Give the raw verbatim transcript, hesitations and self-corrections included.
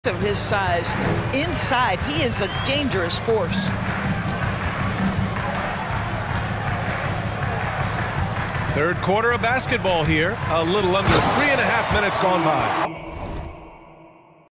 of his size inside. He is a dangerous force. Third quarter of basketball here. A little under three and a half minutes gone by.